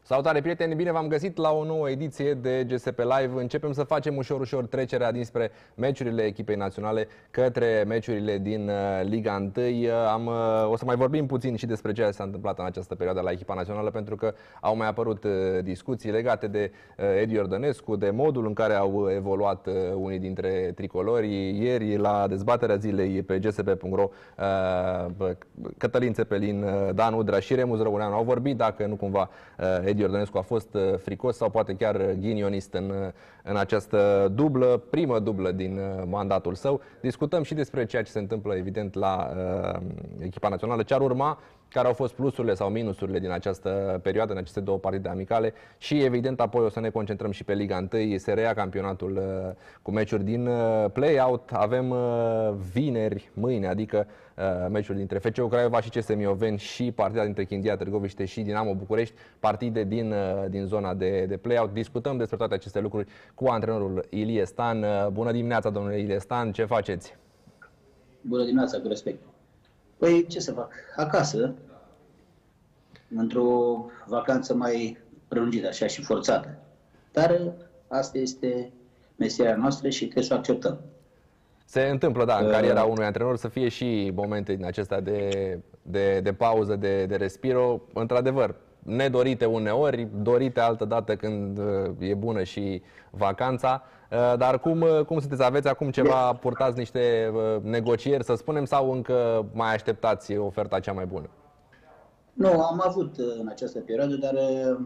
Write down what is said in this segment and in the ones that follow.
Salutare, prieteni! Bine v-am găsit la o nouă ediție de GSP Live. Începem să facem ușor trecerea dinspre meciurile echipei naționale către meciurile din Liga 1. O să mai vorbim puțin și despre ce s-a întâmplat în această perioadă la echipa națională, pentru că au mai apărut discuții legate de Edi Iordănescu, de modul în care au evoluat unii dintre tricolori. Ieri, la dezbaterea zilei pe gsp.ro, Cătălin Țepelin, Dan Udrea și Remus Răuneanu au vorbit dacă nu cumva Edi Iordănescu a fost fricos sau poate chiar ghinionist în această primă dublă din mandatul său. Discutăm și despre ceea ce se întâmplă, evident, la echipa națională, ce ar urma, care au fost plusurile sau minusurile din această perioadă, în aceste două partide amicale și, evident, apoi o să ne concentrăm și pe Liga 1. Se reia campionatul cu meciuri din play-out. Avem vineri, mâine, adică meciul dintre FCU Craiova și CS Mioveni și partida dintre Chindia Târgoviște și Dinamo București, partide din zona de play-out. Discutăm despre toate aceste lucruri cu antrenorul Ilie Stan. Bună dimineața, domnule Ilie Stan, ce faceți? Bună dimineața, cu respect. Păi, ce să fac? Acasă, într-o vacanță mai prelungită, așa, și forțată. Dar asta este meseria noastră și trebuie să o acceptăm. Se întâmplă, da, în cariera unui antrenor să fie și momente din acestea de pauză, de respiro, într-adevăr, nedorite uneori, dorite altădată când e bună și vacanța. Dar cum sunteți? Aveți acum ceva, purtați niște negocieri, să spunem, sau încă mai așteptați oferta cea mai bună? Nu, am avut în această perioadă, dar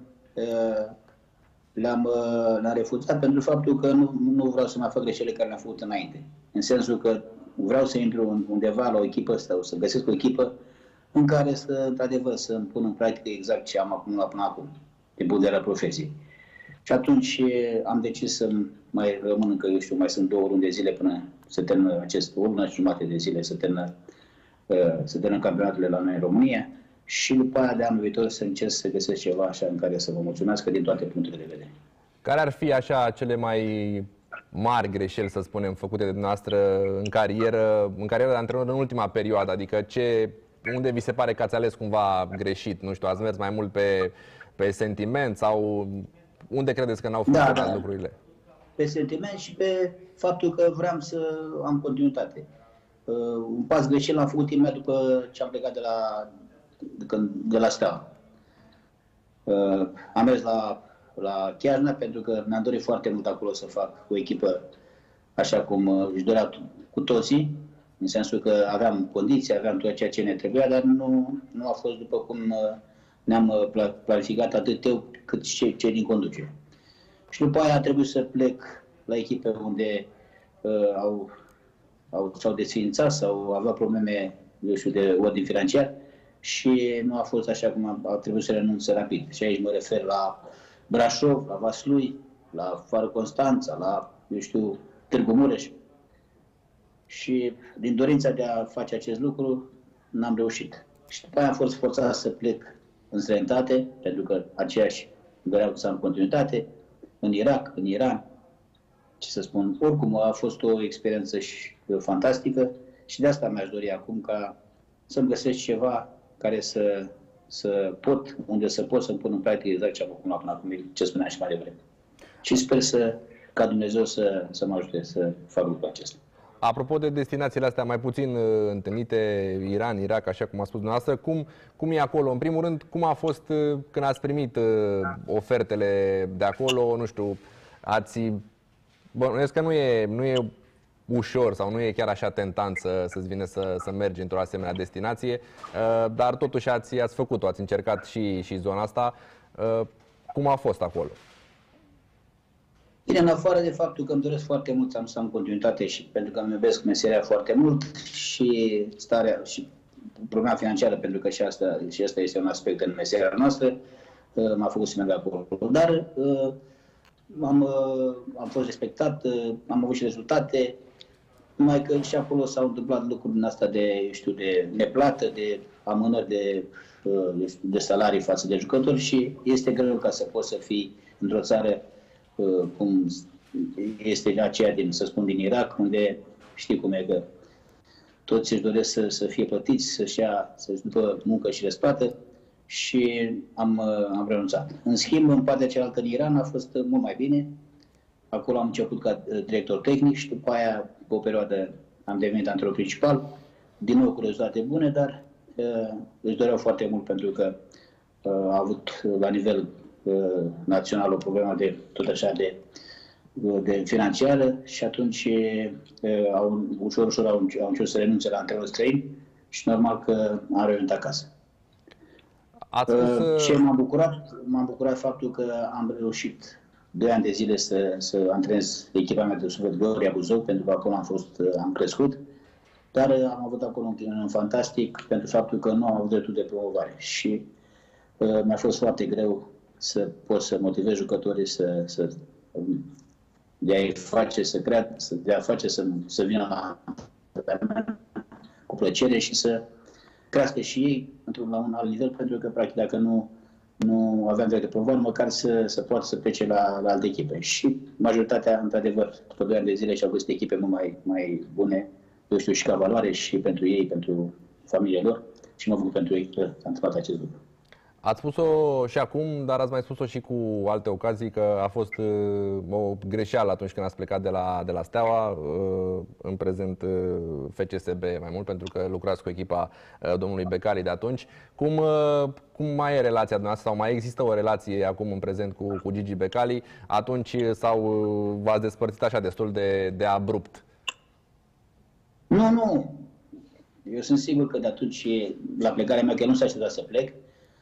le-am refuzat pentru faptul că nu vreau să mai fac greșelile care le-am făcut înainte. În sensul că vreau să intru undeva la o echipă sau să găsesc o echipă în care într-adevăr, să îmi pun în practică exact ce am acumulat până acum, din punct de vedere al profesiei. Și atunci am decis să mai rămân încă, eu știu, mai sunt 2 luni de zile până să termină o lună și jumătate de zile să termină campionatele la noi în România. Și după aia de anul viitor să încerc să găsesc ceva așa în care să vă mulțumească din toate punctele de vedere. Care ar fi așa cele mai mari greșeli, să spunem, făcute de dumneavoastră în cariera de antrenor în ultima perioadă? Adică unde vi se pare că ați ales cumva greșit? Nu știu, ați mers mai mult pe sentiment sau unde credeți că n-au funcționat lucrurile? Pe sentiment și pe faptul că vreau să am continuitate. Un pas greșit l-am făcut imediat după ce am plecat de la Steaua. Am mers la Chiajna pentru că mi-am dorit foarte mult acolo să fac o echipă așa cum își dorea cu toții, în sensul că aveam condiții, aveam tot ceea ce ne trebuia, dar nu a fost după cum ne-am planificat atât eu cât și cei din conducere. Și după aia a trebuit să plec la echipe unde s-au desființat sau aveau probleme, eu știu, de ordin financiar și nu a fost așa cum a trebuit să renunț rapid. Și aici mă refer la Brașov, la Vaslui, la Fară Constanța, la, eu știu, Târgu Mureș. Și din dorința de a face acest lucru, n-am reușit. Și după aia am fost forțat să plec în străinătate, pentru că aceiași doreau să am continuitate, în Irak, în Iran, ce să spun. Oricum a fost o experiență fantastică și de asta mi-aș dori acum ca să-mi găsesc ceva care unde să pot să-mi pun în practică exact ce am făcut până acum, ce spuneam și mai devreme. Și sper ca Dumnezeu să mă ajute să fac lucrul acesta. Apropo de destinațiile astea mai puțin întâlnite, Iran, Irak, așa cum a spus dumneavoastră, cum e acolo? În primul rând, cum a fost când ați primit ofertele de acolo? Nu știu, bănuiesc că nu e ușor sau nu e chiar așa tentant să-ți vine să mergi într-o asemenea destinație, dar totuși ați făcut-o, ați încercat și zona asta. Cum a fost acolo? Bine, în afară de faptul că îmi doresc foarte mult să am continuitate și pentru că îmi iubesc meseria foarte mult și starea și problema financiară, pentru că și asta este un aspect în meseria noastră, m-a făcut să merg acolo. Dar am fost respectat, am avut și rezultate, numai că și acolo s-au întâmplat lucruri din asta de neplată, de amânări de salarii față de jucători și este greu ca să poți să fii într-o țară cum este aceea din Irak, unde știi cum e că toți își doresc să fie plătiți, să-și ducă muncă și răsplată și am renunțat. În schimb, în partea cealaltă, în Iran, a fost mult mai bine. Acolo am început ca director tehnic și după aia, pe o perioadă, am devenit antrenor principal, din nou cu rezultate bune, dar își doreau foarte mult pentru că a avut la nivel național o problemă de tot așa de financiară și atunci ușor au început să renunțe la antrenori străini și normal că am revenit acasă. Ce m-am bucurat faptul că am reușit 2 ani de zile să antrenez echipa mea de suflet Gloria Buzău, pentru că acolo am crescut, dar am avut acolo un fantastic pentru faptul că nu am avut dreptul de promovare și mi-a fost foarte greu să pot să motivez jucătorii de a-i face să creadă, de a face să vină la cu plăcere și să crească și ei la un alt nivel, pentru că, practic, dacă nu aveam drept de promovare, măcar să poată să plece la alte echipe. Și majoritatea, într-adevăr, după 2 ani de zile și-au găsit echipe mult mai bune, eu știu, și ca valoare și pentru ei, pentru familiile lor, și mă bucur pentru ei că s-a întâmplat acest lucru. Ați spus-o și acum, dar ați mai spus-o și cu alte ocazii, că a fost o greșeală atunci când ați plecat de la Steaua, în prezent FCSB mai mult, pentru că lucrați cu echipa domnului Becali de atunci. Cum mai e relația dumneavoastră, sau mai există o relație acum în prezent cu Gigi Becali, atunci, sau v-ați despărțit așa destul de abrupt? Nu. Eu sunt sigur că de atunci, la plecarea mea, că nu s-a așteptat să plec,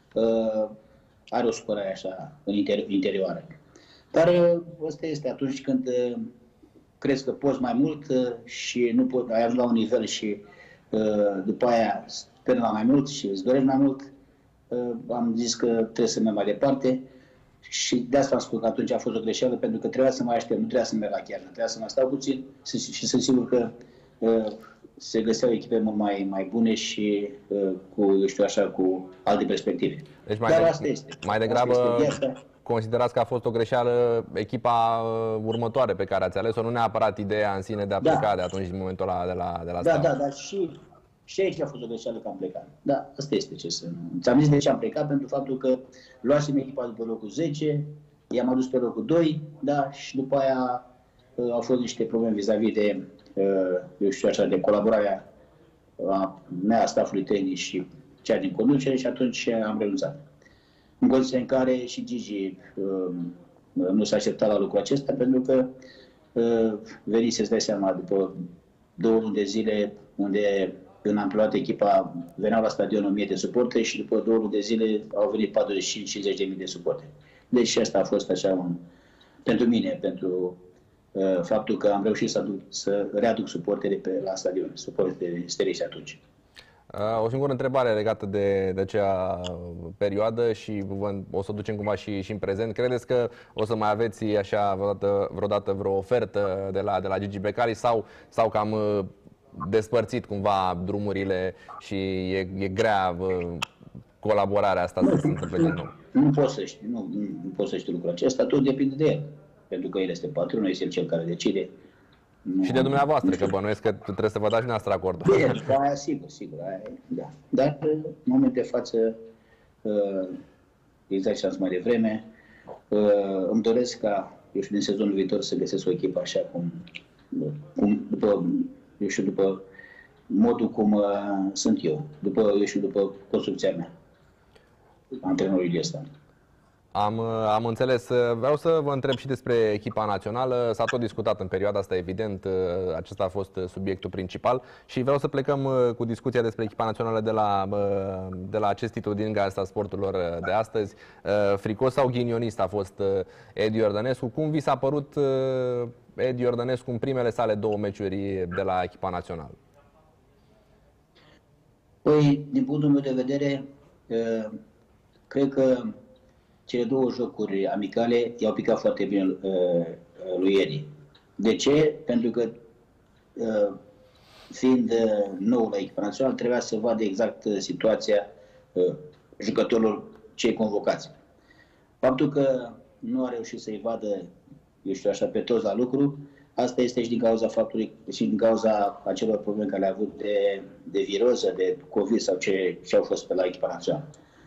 are o supărare așa în interioară. Dar ăsta este atunci când crezi că poți mai mult și nu poți, ai ajuns la un nivel și după aia sper la mai mult și îți dorești mai mult, am zis că trebuie să merg mai departe și de asta am spus că atunci a fost o greșeală, pentru că trebuia să mai aștept, nu trebuia să merg la chiar, trebuia să mai stau puțin și sunt sigur că se găseau echipe mult mai bune și cu alte perspective. Deci dar asta este. Mai degrabă considerați că a fost o greșeală echipa următoare pe care ați ales-o, nu neapărat ideea în sine de a pleca de atunci, din momentul ăla de la Steaua. Da, dar și aici a fost o greșeală că am plecat. Da, asta este ce să... Ți-am zis de ce am plecat, pentru faptul că luasem echipa după locul 10, i-am adus pe locul 2, da, și după aia au fost niște probleme vis-a-vis de de colaborarea mea, staffului tehnic și cea din conducere și atunci am renunțat. În condiții în care și Gigi nu s-a așteptat la lucrul acesta, pentru că veni să-ți dai seama, după 2 luni de zile, unde când am preluat echipa, veneau la stadion 1000 de suporteri și după 2 luni de zile au venit 45-50.000 de suporteri. Deci și asta a fost așa pentru mine, pentru faptul că am reușit să readuc suporterii la stadion, suporterii steriși atunci. O singură întrebare legată de acea perioadă și o să o ducem cumva și în prezent. Credeți că o să mai aveți așa vreodată vreo ofertă de la Gigi Becali sau că am despărțit cumva drumurile și e grea colaborarea asta să se întâmple din nou? Nu poți să știi lucrul acesta, tot depinde de el. Pentru că el este patronul, este el cel care decide. Și de dumneavoastră, că bănuiesc că trebuie să vă dați și noastră acordul. Bine, aia sigur, aia, da. Dar în momentul de față, exact ce am zis mai devreme, îmi doresc ca, din sezonul viitor să găsesc o echipă așa după modul cum sunt eu, după construcția mea, antrenorului ăsta. Am înțeles. Vreau să vă întreb și despre echipa națională. S-a tot discutat în perioada asta, evident, acesta a fost subiectul principal și vreau să plecăm cu discuția despre echipa națională de la acest titlu din Gazeta Sporturilor de astăzi. Fricos sau ghinionist a fost Edi Iordănescu. Cum vi s-a părut Edi Iordănescu în primele sale 2 meciuri de la echipa națională? Păi, din punctul meu de vedere, cred că cele 2 jocuri amicale i-au picat foarte bine lui Edi. De ce? Pentru că, fiind nou la echipa națională, trebuia să vadă exact situația jucătorilor cei convocați. Faptul că nu a reușit să-i vadă, pe toți la lucru, asta este și din cauza faptului, și din cauza acelor probleme care le-a avut de viroză, de COVID sau ce au fost pe la echipa națională.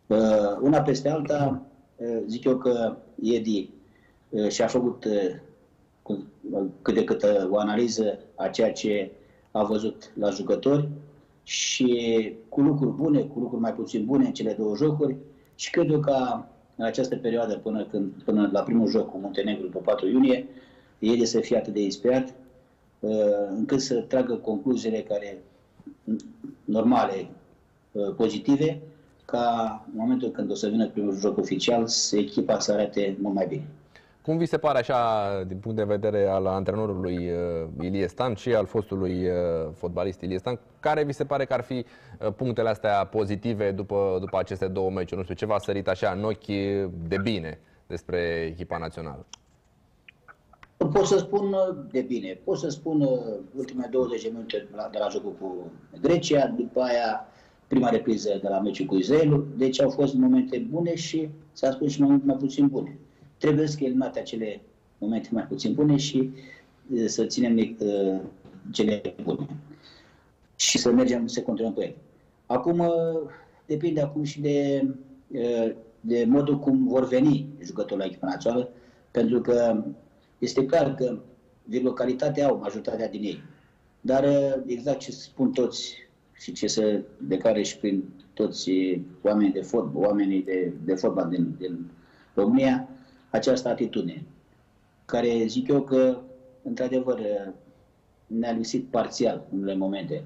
Una peste alta, zic eu că Edi și-a făcut cât de cât o analiză a ceea ce a văzut la jucători și cu lucruri bune, cu lucruri mai puțin bune în cele două jocuri și cred eu că în această perioadă până la primul joc cu Muntenegru pe 4 iunie, Edi să fie atât de inspirat încât să tragă concluziile care normale, pozitive, ca în momentul când o să vină primul joc oficial, echipa să arate mult mai bine. Cum vi se pare așa, din punct de vedere al antrenorului Ilie Stan și al fostului fotbalist Ilie Stan, care vi se pare că ar fi punctele astea pozitive după aceste două meciuri? Nu știu, ce v-a sărit așa în ochi de bine despre echipa națională? Pot să spun de bine. Pot să spun ultimele 20 de minute de la jocul cu Grecia, după aia prima repriză de la meciul cu Israelul. Deci au fost momente bune și s-a spus și mai puțin bune. Trebuie să eliminate acele momente mai puțin bune și să ținem cele bune. Și să mergem, să continuăm cu ele. Acum, depinde acum și de modul cum vor veni jucătorii la echipa națională, pentru că este clar că localitatea au majoritatea din ei. Dar exact ce spun toți și ce se declare și prin toți oamenii de fotbal din România, această atitudine, care zic eu că, într-adevăr, ne-a lipsit parțial în unele momente.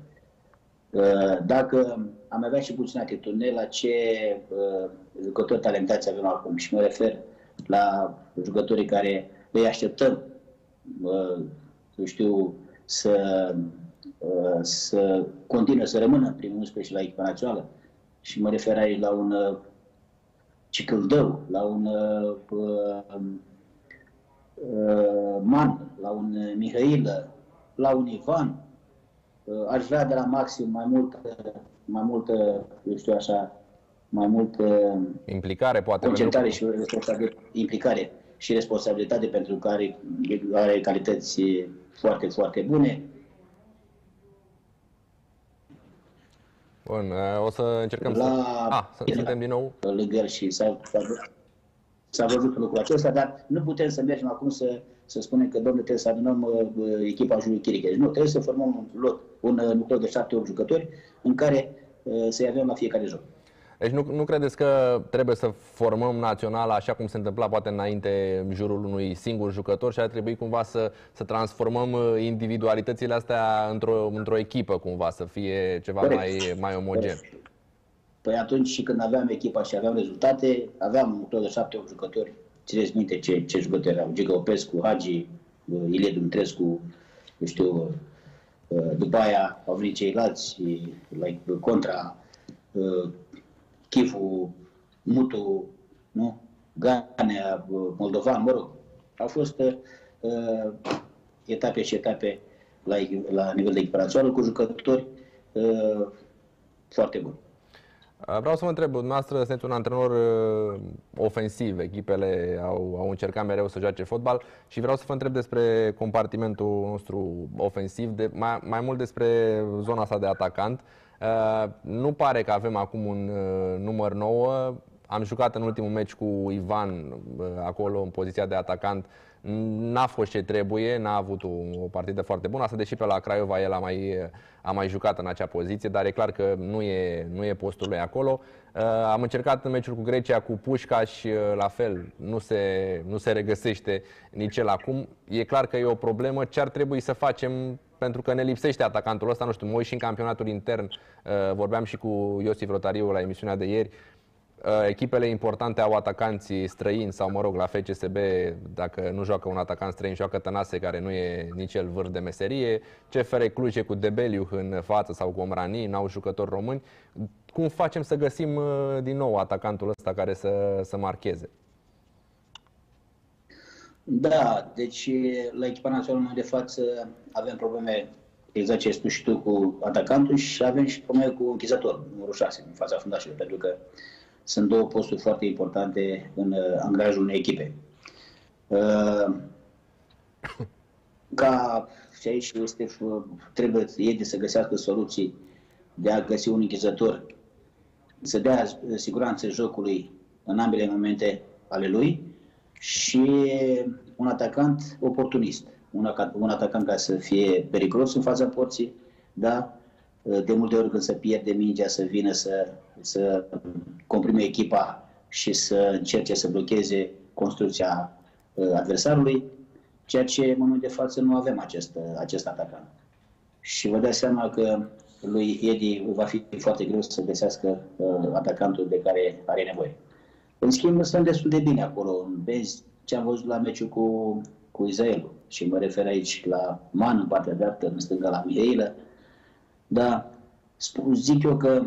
Dacă am avea și puțin atitudine la ce jucători talentați avem acum, și mă refer la jucătorii care îi așteptăm, să continue să rămână în primul 11 la echipa națională. Și mă refer aici la un Cicâldău, la un Man, la un Mihail, la un Ivan. Aș vrea de la Maxim mai multă, eu știu așa, mai multă implicare, poate concentrare și implicare și responsabilitate, pentru că are calități foarte, foarte bune. Bun, o să încercăm suntem din nou lângă el și s-a văzut lucrul acesta, dar nu putem să mergem acum să spunem că, domnule, trebuie să adunăm echipa Juliu Chiriche. Deci nu, trebuie să formăm un nucleu de 7-8 jucători în care să-i avem la fiecare joc. Deci nu credeți că trebuie să formăm naționala așa cum se întâmpla poate înainte în jurul unui singur jucător și ar trebui cumva să transformăm individualitățile astea într-o echipă cumva, să fie ceva mai omogen? Păi atunci și când aveam echipa și aveam rezultate, aveam un nucleu de 7-8 jucători. Țineți minte ce jucători erau? Giga Opescu, Hagi, Ilie Dumitrescu, eu știu, după aia au venit ceilalți, Contra, Chifu, Mutu, nu? Ganea, Moldovan, mă rog. Au fost etape și etape la nivel de echipă națională cu jucători foarte buni. Vreau să vă întreb, dumneavoastră sunteți un antrenor ofensiv, echipele au încercat mereu să joace fotbal și vreau să vă întreb despre compartimentul nostru ofensiv, mai mult despre zona asta de atacant. Nu pare că avem acum un număr 9. Am jucat în ultimul meci cu Ivan acolo în poziția de atacant. N-a fost ce trebuie, n-a avut o partidă foarte bună. Asta deși pe la Craiova el a mai jucat în acea poziție, dar e clar că nu e postul lui acolo. Am încercat în meciul cu Grecia cu Pușcaș, la fel, nu se regăsește nici el acum. E clar că e o problemă. Ce ar trebui să facem? Pentru că ne lipsește atacantul ăsta, nu știu, mă uit și în campionatul intern, vorbeam și cu Iosif Rotariu la emisiunea de ieri, echipele importante au atacanții străini sau, mă rog, la FCSB, dacă nu joacă un atacant străin, joacă Tănase, care nu e nici el vârf de meserie, CFR Cluj e cu Debeliu în față sau cu Omrani, n-au jucători români. Cum facem să găsim din nou atacantul ăsta care să marcheze? Da, deci la echipa națională de față avem probleme, exact ce ai spus și tu, cu atacantul și avem și probleme cu închizătorul, numărul 6, în fața fundașului, pentru că sunt două posturi foarte importante în angrajul unei echipe. Și aici trebuie ei să găsească soluții de a găsi un închizător să dea siguranță jocului în ambele momente ale lui și un atacant oportunist. Un atacant care să fie periculos în fața porții, da? De multe ori când se pierde mingea să vină să comprime echipa și să încerce să blocheze construcția adversarului, ceea ce în momentul de față nu avem acest atacant. Și vă dați seama că lui Edi va fi foarte greu să găsească atacantul de care are nevoie. În schimb, sunt destul de bine acolo. Vezi ce am văzut la meciul cu Israelul. Și mă refer aici la Man în partea dreaptă, în stânga la Mihailă. Dar zic eu că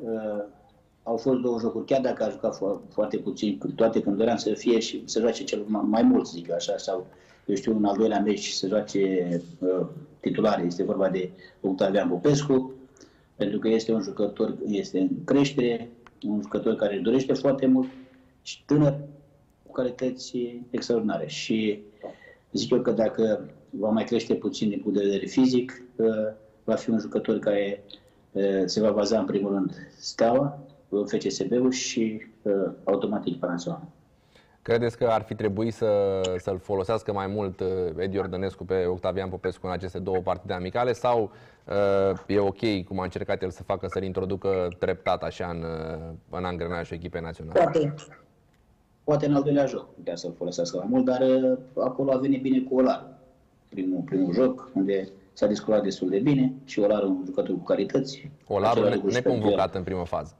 au fost două jocuri, chiar dacă a jucat foarte puțin, toate când doream să fie și să joace cel mai mult, zic eu așa, sau eu știu, un al doilea meci să joace titulare. Este vorba de Octavian Popescu, pentru că este un jucător, este în creștere, un jucător care dorește foarte mult și tânăr, cu calități extraordinare. Și zic eu că dacă va mai crește puțin din punct de vedere fizic, va fi un jucător care se va baza în primul rând Steaua, FCSB-ul și automat echipa națională. Credeți că ar fi trebuit să-l folosească mai mult Edi Ordănescu pe Octavian Popescu în aceste două partide amicale sau e ok cum a încercat el să facă, să-l introducă treptat așa în angrenajul echipei naționale? Poate în al doilea joc putea să-l folosească mai mult, dar acolo a venit bine cu Olaru. Primul joc, unde s-a descurcat destul de bine și Olaru un jucător cu calități. Olaru neconvocat în primă fază.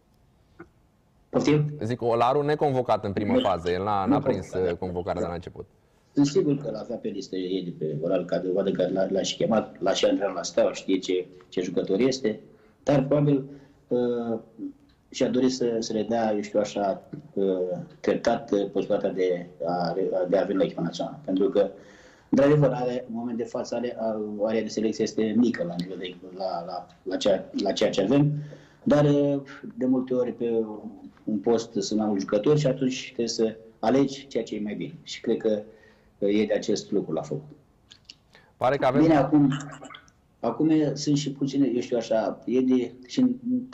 Poftim? Zic, Olaru neconvocat în primă fază, el n-a prins convocarea de la început. Sunt sigur că l-avea pe listă Edi pe Olaru, ca dovadă că l-a și chemat, l-a și antrenat la Steaua, știe ce jucător este, dar probabil și-a dorit să le dea, eu știu așa, treptat posibilitatea de a veni la echipa națională. Pentru că, într-adevăr, în moment de față, area de selecție este mică la nivel la ceea ce avem, dar de multe ori pe un post sunt mai mulți jucători și atunci trebuie să alegi ceea ce e mai bine. Și cred că e de acest lucru la făcut. Pare că avem... Bine, acum sunt și puține, eu știu așa, și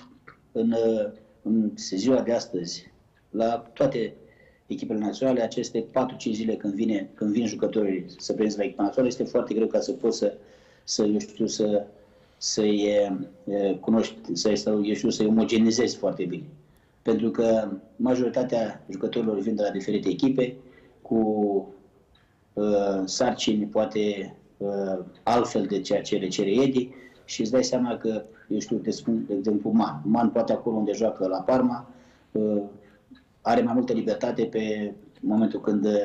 în ziua de astăzi, la toate echipele naționale, aceste 4-5 zile când vin jucătorii să prindă la echipa națională, este foarte greu ca să poți să-i cunoști, să-i omogenizezi foarte bine. Pentru că majoritatea jucătorilor vin de la diferite echipe, cu sarcini poate altfel de ceea ce le cere Edi și îți dai seama că, eu știu, te spun, de exemplu, Man poate acolo unde joacă la Parma, are mai multă libertate pe momentul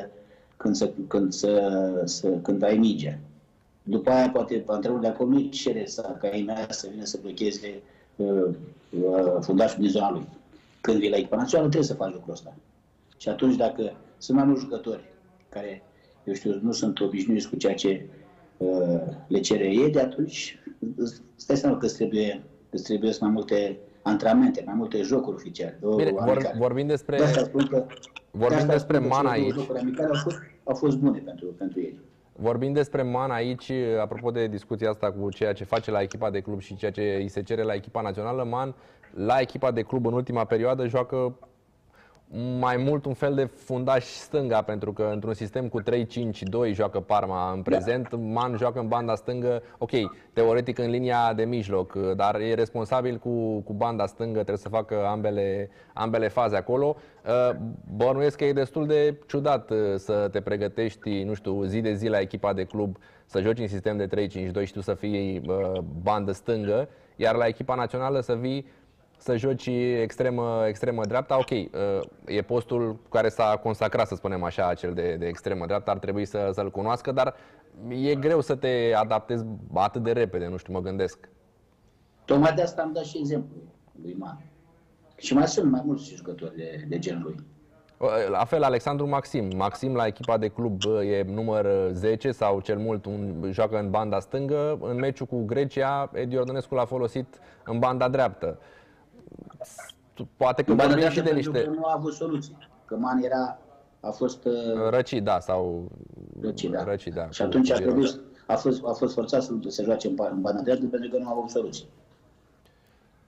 când ai mingea. După aia, poate, antrenorul de acolo nu-i cere ca Imea să vină să blocheze fundașul din zona lui. Când vii la echipa națională, trebuie să faci lucrul ăsta. Și atunci, dacă sunt mai mulți jucători care, eu știu, nu sunt obișnuiți cu ceea ce le cere Edi, atunci stai seama că îți trebuie mai multe antrenamente, mai multe jocuri oficiale. Bine, vorbim despre Man aici. Jocuri amicale au fost bune pentru ei. Vorbim despre Man aici, apropo de discuția asta cu ceea ce face la echipa de club și ceea ce îi se cere la echipa națională, Man la echipa de club în ultima perioadă joacă mai mult un fel de fundaș stânga, pentru că într-un sistem cu 3-5-2 joacă Parma în prezent, Man joacă în banda stângă, ok, teoretic în linia de mijloc, dar e responsabil cu banda stângă, trebuie să facă ambele faze acolo. Bănuiesc că e destul de ciudat să te pregătești, nu știu, zi de zi la echipa de club, să joci în sistem de 3-5-2 și tu să fii bandă stângă, iar la echipa națională să vii să joci extremă dreapta, ok, e postul cu care s-a consacrat, să spunem așa, acel de extremă dreapta, ar trebui să-l cunoască, dar e greu să te adaptezi atât de repede, nu știu, mă gândesc. Tocmai de asta am dat și exemplu lui Man. Și mai sunt mai mulți jucători de genul lui. La fel, Alexandru Maxim. Maxim la echipa de club e număr 10 sau cel mult joacă în banda stângă. În meciul cu Grecia, Edi Ordănescu l-a folosit în banda dreaptă. Poate că vorbim și de niște... Că nu a avut soluții. Că Man a fost... Răcit, da, sau... Răcit, da. Și atunci a fost forțat să se joace în banda dreaptă pentru că nu a avut soluții.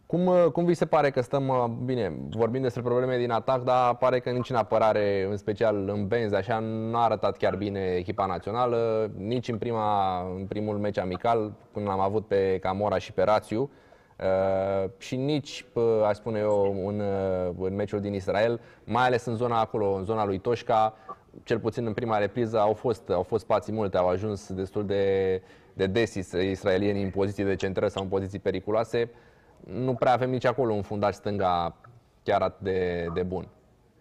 Cum vi se pare că stăm, bine, vorbim despre probleme din atac, dar pare că nici în apărare, în special în benzi, așa, nu a arătat chiar bine echipa națională, nici în primul meci amical, când l-am avut pe Camora și pe Rațiu, și nici, aș spune eu, în meciul din Israel, mai ales în zona acolo, în zona lui Toșca, cel puțin în prima repriză au fost spații multe, au ajuns destul de des israelienii în poziții de centră sau în poziții periculoase. Nu prea avem nici acolo un fundaș stânga chiar atât de bun.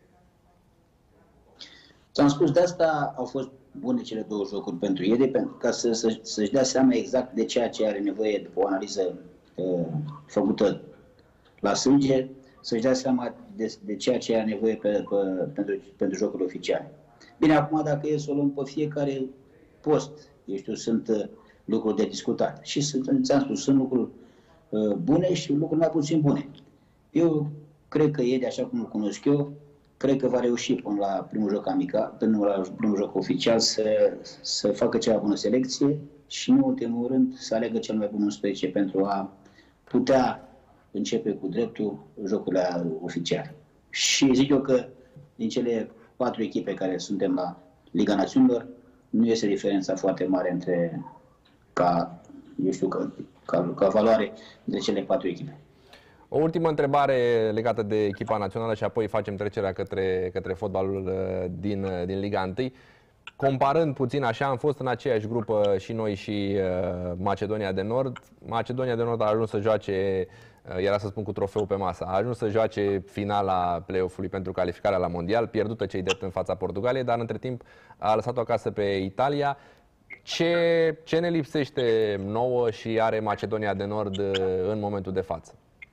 Ți-am spus, de asta au fost bune cele două jocuri pentru ei, ca să-și dea seama exact de ceea ce are nevoie după o analiză făcută la sânge, să-și dea seama de ceea ce are nevoie pentru jocuri oficiale. Bine, acum dacă e să o luăm pe fiecare post, eu știu, sunt lucruri de discutat. Și ți-am spus, sunt lucruri bune și lucruri mai puțin bune. Eu cred că Edi, așa cum îl cunosc eu, cred că va reuși până la primul joc amical, până la primul joc oficial să facă cea mai bună selecție și, în ultimul rând, să aleagă cel mai bun 11 pentru a putea începe cu dreptul jocurile oficiale. Și zic eu că din cele 4 echipe care suntem la Liga Națiunilor, nu este diferența foarte mare între ca valoare între cele 4 echipe. O ultimă întrebare legată de echipa națională și apoi facem trecerea către fotbalul din Liga 1. Comparând puțin așa, am fost în aceeași grupă și noi și Macedonia de Nord. Macedonia de Nord a ajuns să joace, era să spun cu trofeu pe masă, a ajuns să joace finala play-off-ului pentru calificarea la mondial, pierdută cei drept în fața Portugaliei, dar între timp a lăsat-o acasă pe Italia. Ce ne lipsește nouă și are Macedonia de Nord în momentul de față?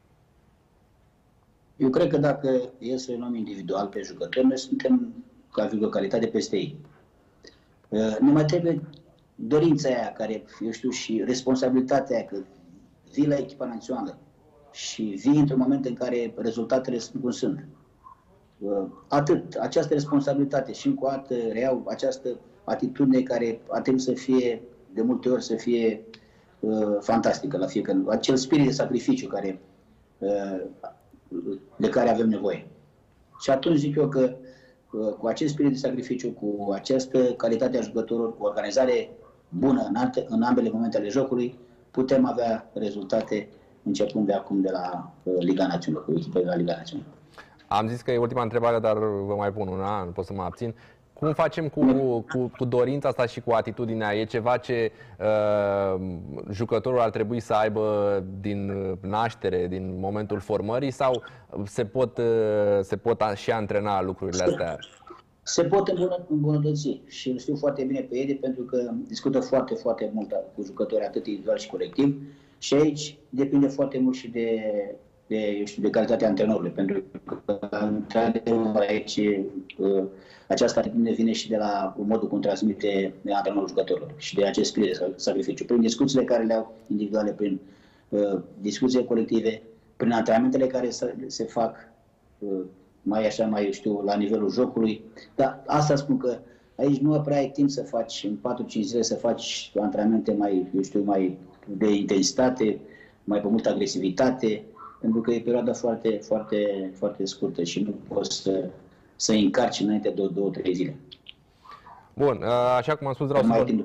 Eu cred că dacă e să luăm individual pe jucători, noi suntem ca avem o calitate peste ei. Nu mai trebuie dorința aia care, eu știu, și responsabilitatea aia, că vii la echipa națională și vii într-un moment în care rezultatele sunt cum sunt. Atât, această responsabilitate și încă o dată reiau această atitudine care ar trebui să fie, de multe ori, să fie fantastică la fiecare. Acel spirit de sacrificiu de care avem nevoie. Și atunci zic eu că cu acest spirit de sacrificiu, cu această calitate a jucătorilor, cu organizare bună în ambele momente ale jocului, putem avea rezultate începând de acum de la Liga Națiunilor, cu echipele de la Liga Națiunilor. Am zis că e ultima întrebare, dar vă mai pun una, nu pot să mă abțin. Cum facem cu dorința asta și cu atitudinea? E ceva ce jucătorul ar trebui să aibă din naștere, din momentul formării, sau se pot și antrena lucrurile astea? Se pot îmbunătăți și îl știu foarte bine pe Edi pentru că discută foarte, foarte mult cu jucători, atât individual și colectiv, și aici depinde foarte mult și de calitatea antrenorului, pentru că într-adevăr aici această atitudine vine și de la modul cum transmite antrenorul jucătorilor și de acest spirit de sacrificiu. Prin discuțiile care le au individuale, prin discuțiile colective, prin antrenamentele care se fac mai știu, la nivelul jocului. Dar asta spun că aici nu prea ai timp să faci în 4-5 zile, să faci antrenamente mai de intensitate, mai pe multă agresivitate, pentru că e perioada foarte, foarte, foarte scurtă și nu poți să încarci înainte de 2-3 zile. Bun, așa cum am spus,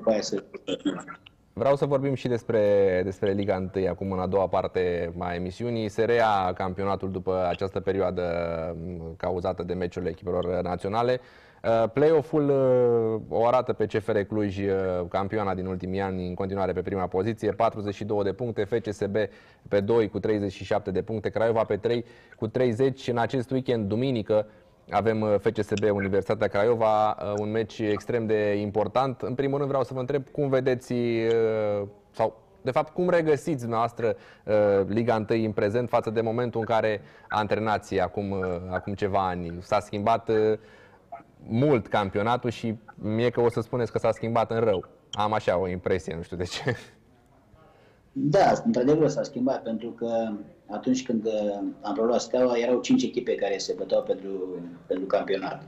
vreau să vorbim și despre Liga 1 acum, în a doua parte a emisiunii. Se reia campionatul după această perioadă cauzată de meciurile echipelor naționale. Play-off-ul o arată pe CFR Cluj, campioana din ultimii ani, în continuare pe prima poziție, 42 de puncte, FCSB pe 2 cu 37 de puncte, Craiova pe 3 cu 30. În acest weekend, duminică, avem FCSB Universitatea Craiova, un meci extrem de important. În primul rând vreau să vă întreb cum vedeți, sau de fapt cum regăsiți dumneavoastră Liga 1 în prezent față de momentul în care antrenați acum ceva ani. S-a schimbat mult campionatul și mie că o să spuneți că s-a schimbat în rău. Am așa o impresie, nu știu de ce. Da, într-adevăr s-a schimbat, pentru că atunci când am preluat Steaua, erau 5 echipe care se băteau pentru campionat.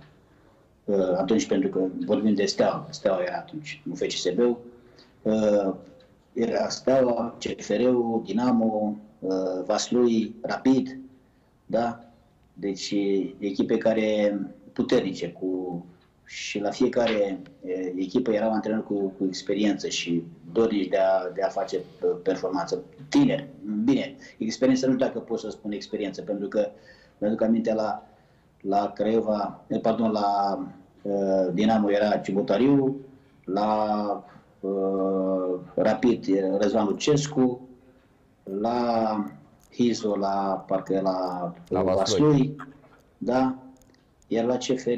Atunci, pentru că vorbim de Steaua era atunci, nu FCSB-ul. era Steaua, CFR-ul, Dinamo, Vaslui, Rapid, da? Deci echipe care puternice și la fiecare echipă erau antrenori cu experiență și doriți de a face performanță. Tineri, bine, experiență nu știu dacă pot să spun experiență, pentru că mi-aduc aminte la Craiova, pardon, la Dinamo era Cibotariu, la Rapid Răzvan Lucescu, la Hizo, parcă la Vaslui, da? Iar la CFR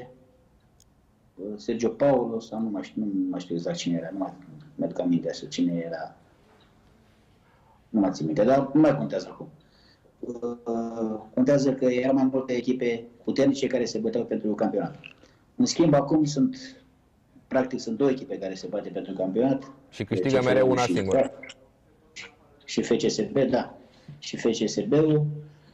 Sergio Paulo, sau nu mai știu exact cine era, nu mai aduc aminte așa, cine era, nu mai țin minte, dar nu mai contează acum. Contează că erau mai multe echipe puternice care se băteau pentru campionat. În schimb, acum practic sunt două echipe care se bate pentru campionat. Și câștigă mereu una singură. Și FCSB, da. Și FCSB-ul.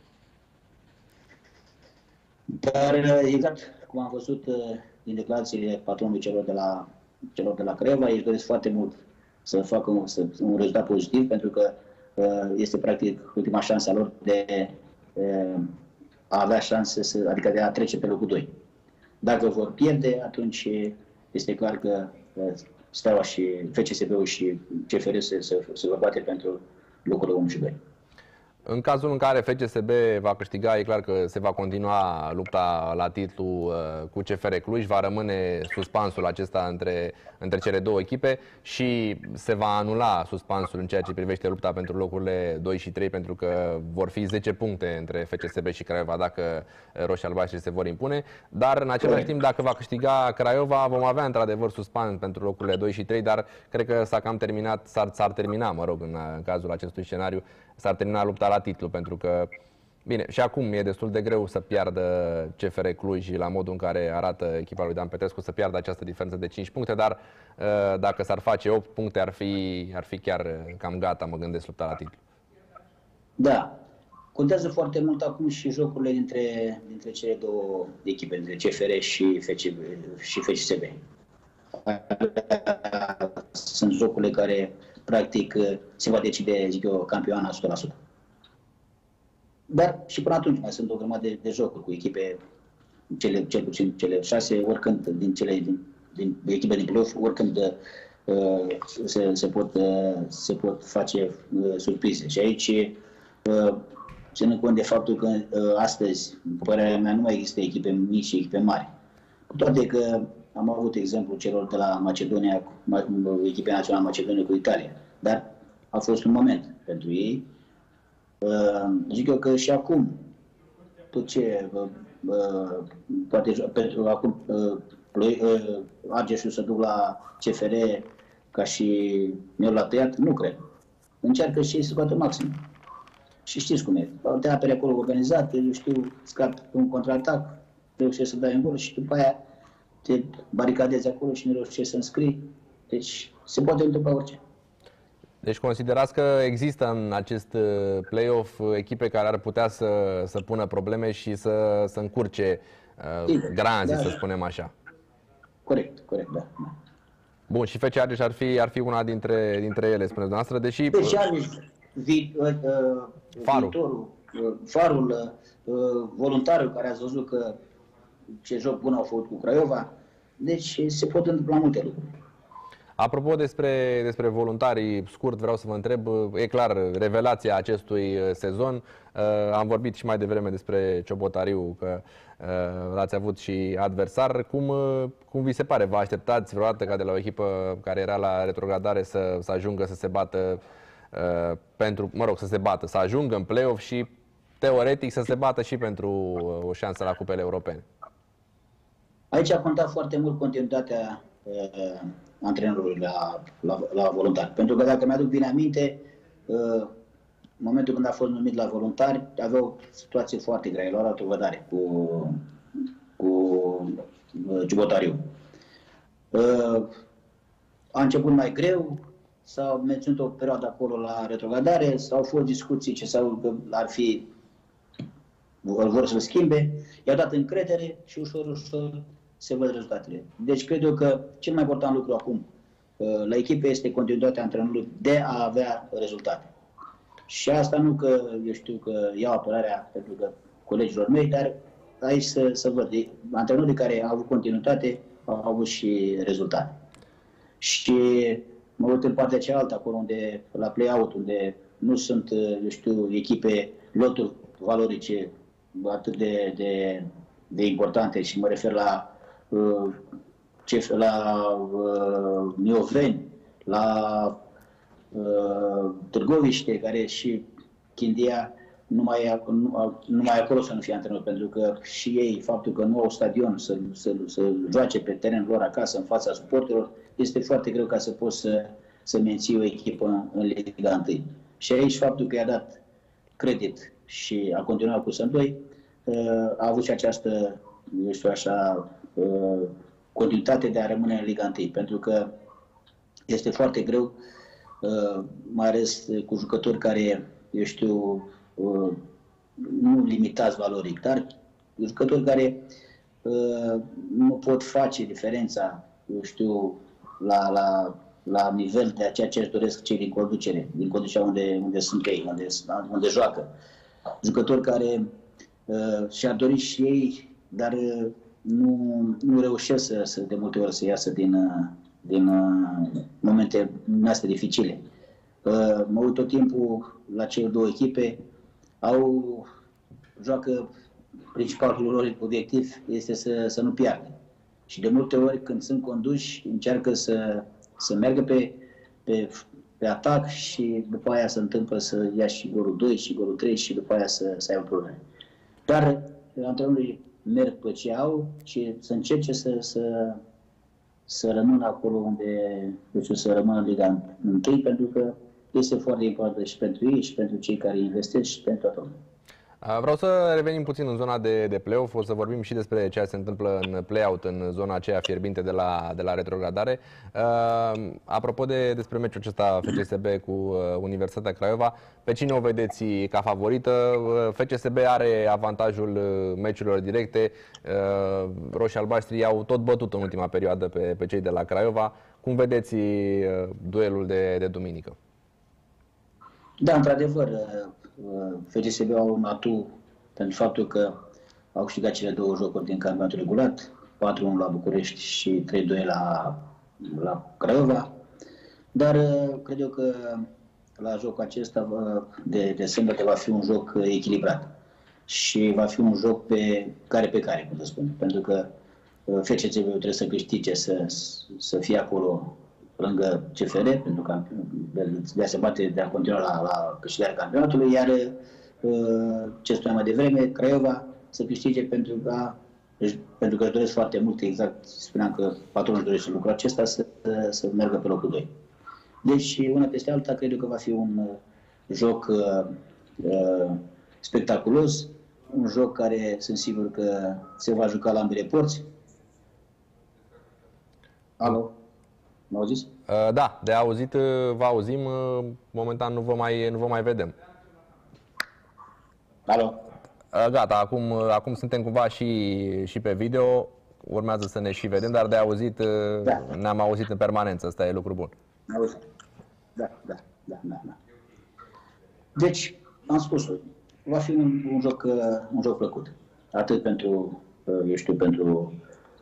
Dar exact cum am văzut din declarațiile patronului celor de la Craiova, ei doresc foarte mult să facă un rezultat pozitiv, pentru că este practic ultima șansă a lor de a avea șanse, adică de a trece pe locul 2. Dacă vor pierde, atunci este clar că Steaua și FCSB-ul și CFR se vor bate pentru locurile 1 și 2. În cazul în care FCSB va câștiga, e clar că se va continua lupta la titlu cu CFR Cluj, va rămâne suspansul acesta între cele două echipe și se va anula suspansul în ceea ce privește lupta pentru locurile 2 și 3, pentru că vor fi 10 puncte între FCSB și Craiova dacă roșii-albaștri se vor impune. Dar în același timp, dacă va câștiga Craiova, vom avea într-adevăr suspans pentru locurile 2 și 3, dar cred că s-ar termina, mă rog, în cazul acestui scenariu, s-ar termina lupta la titlu, pentru că, bine, și acum e destul de greu să piardă CFR Cluj la modul în care arată echipa lui Dan Petrescu, să piardă această diferență de 5 puncte, dar dacă s-ar face 8 puncte, ar fi chiar cam gata, mă gândesc, lupta la titlu. Da. Contează foarte mult acum și jocurile dintre cele două echipe, între CFR și FCSB. Sunt jocurile care, practic, se va decide, zic eu, campioana 100%. Dar și până atunci mai sunt o grămadă de jocuri cu echipe, cel puțin cele 6, oricând din echipe din play-off, oricând se pot face surprize. Și aici, ținând cont de faptul că astăzi, după părerea mea, nu mai există echipe mici și echipe mari. Cu toate că am avut exemplu celor de la Macedonia, echipa națională Macedonia cu Italia, dar a fost un moment pentru ei. Zic eu că și acum, tot ce poate pentru acum Argeșul să duc la CFR ca și meu la tăiat, nu cred. Încearcă și ei să scoată maxim. Și știți cum e. Te apere acolo organizat, eu știu, scapi un contraatac, reușești să dai în gol și după aia te baricadezi acolo și nu reușești să înscrii. Deci se poate întâmpla orice. Deci considerați că există în acest play-off echipe care ar putea să pună probleme și să încurce granzii, da, să spunem așa. Corect, da. Bun, și FC Argeș ar fi una dintre ele, spuneți dumneavoastră, deși... FC Argeș, Farul, Voluntarul, care ați văzut că ce joc bun au făcut cu Craiova, deci se pot întâmpla multe lucruri. Apropo despre Voluntarii, scurt vreau să vă întreb, e clar, revelația acestui sezon, am vorbit și mai devreme despre Ciobotariu, că l-ați avut și adversar, cum vi se pare? Vă așteptați vreodată ca de la o echipă care era la retrogradare să ajungă să se bată să ajungă în play-off și teoretic să se bată și pentru o șansă la cupele europene? Aici a contat foarte mult continuitatea antrenorului la Voluntari. Pentru că dacă mi-aduc bine aminte, în momentul când a fost numit la Voluntari, avea o situație foarte grea, el a luat o vădare cu Ciubotariu. A început mai greu, s-a menținut o perioadă acolo la retrogradare, s-au fost discuții ce vor să-l schimbe, i-au dat încredere și ușor se văd rezultatele. Deci cred eu că cel mai important lucru acum la echipă este continuitatea antrenorului de a avea rezultate. Și asta nu că eu știu că iau apărarea pentru că colegilor mei, dar aici să văd. Antrenorii care au avut continuitate au avut și rezultate. Și mă uit în partea cealaltă, acolo unde, la play-out, unde nu sunt, eu știu, echipe, loturi valorice atât de importante și mă refer la Mioveni, la Târgoviște, care și Chindia nu mai acolo să nu fie antrenor, pentru că și ei, faptul că nu au stadion să joace pe terenul lor acasă, în fața suporterilor, este foarte greu ca să poți să menții o echipă în Liga 1. Și aici faptul că i-a dat credit și a continuat cu Sândoi, a avut și această, eu știu așa, continuitate de a rămâne în Liga 1, pentru că este foarte greu, mai ales cu jucători care, eu știu, nu limitați valoric, dar jucători care nu pot face diferența, eu știu, la nivel de ceea ce își doresc cei din conducere unde sunt ei, unde joacă. Jucători care și-ar dori și ei, dar nu reușesc de multe ori să iasă din momente astea dificile. Mă uit tot timpul la cele două echipe, joacă principalul lor obiectiv este să nu piardă. Și de multe ori când sunt conduși, încearcă să meargă pe atac și după aia se întâmplă să ia și golul 2 și golul 3 și după aia să aibă probleme. Dar antrenorii merg pe ce au și să încerce să rămână acolo unde, să rămână în Liga 1, pentru că este foarte important și pentru ei, și pentru cei care investesc, și pentru toată lumea. Vreau să revenim puțin în zona de play-off, o să vorbim și despre ceea ce se întâmplă în play-out, în zona aceea fierbinte de la retrogradare. Apropo despre meciul acesta FCSB cu Universitatea Craiova, pe cine o vedeți ca favorită? FCSB are avantajul meciurilor directe, roșii-albaștri i-au tot bătut în ultima perioadă pe cei de la Craiova. Cum vedeți duelul de duminică? Da, într-adevăr, FCSB au un atu pentru faptul că au câștigat cele două jocuri din campionatul regulat, 4-1 la București și 3-2 la Craiova. Dar cred eu că la jocul acesta de sâmbătă va fi un joc echilibrat și va fi un joc pe care, cum să spun, pentru că FCSB trebuie să câștige, să fie acolo lângă CFR, pentru că de a se bate, de a continua la câștigarea campionatului, iar ce spuneam mai devreme, Craiova să câștige pentru că își doresc foarte mult, exact spuneam că patronul își dorește lucrul acesta, să meargă pe locul 2. Deci, una peste alta, cred că va fi un joc spectaculos, un joc care sunt sigur că se va juca la ambele porți. Alo? M-auziți? Da, de auzit vă auzim, momentan nu vă mai vedem. Alo? Gata, acum suntem cumva și pe video, urmează să ne și vedem, dar de auzit ne-am auzit în permanență, ăsta e lucru bun. Da. Deci, am spus-o, va fi un joc plăcut, atât pentru, eu știu, pentru